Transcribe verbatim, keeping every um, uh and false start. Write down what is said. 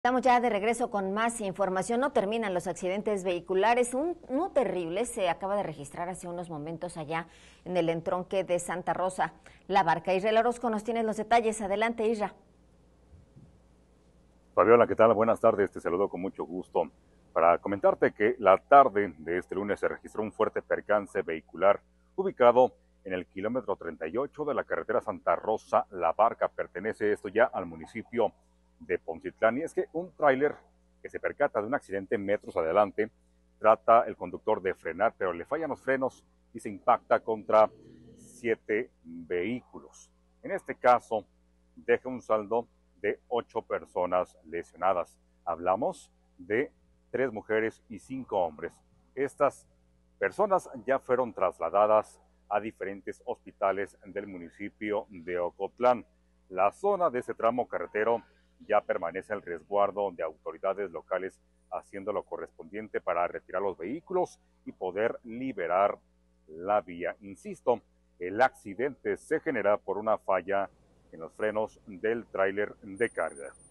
Estamos ya de regreso con más información. No terminan los accidentes vehiculares. Un, uno terrible se acaba de registrar hace unos momentos allá en el entronque de Santa Rosa, La Barca. Israel Orozco nos tiene los detalles. Adelante, Isra. Fabiola, ¿qué tal? Buenas tardes, te saludo con mucho gusto. Para comentarte que la tarde de este lunes se registró un fuerte percance vehicular ubicado en el kilómetro treinta y ocho de la carretera Santa Rosa, La Barca. Pertenece esto ya al municipio de Poncitlán, y es que un tráiler que se percata de un accidente metros adelante, trata el conductor de frenar, pero le fallan los frenos y se impacta contra siete vehículos. En este caso, deja un saldo de ocho personas lesionadas. Hablamos de tres mujeres y cinco hombres. Estas personas ya fueron trasladadas a diferentes hospitales del municipio de Ocotlán. La zona de ese tramo carretero ya permanece al resguardo de autoridades locales, haciendo lo correspondiente para retirar los vehículos y poder liberar la vía. Insisto, el accidente se genera por una falla en los frenos del tráiler de carga.